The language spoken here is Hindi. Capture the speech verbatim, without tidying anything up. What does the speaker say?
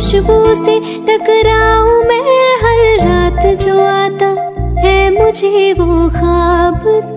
खुशबू से टकराऊं मैं हर रात, जो आता है मुझे वो ख्वाब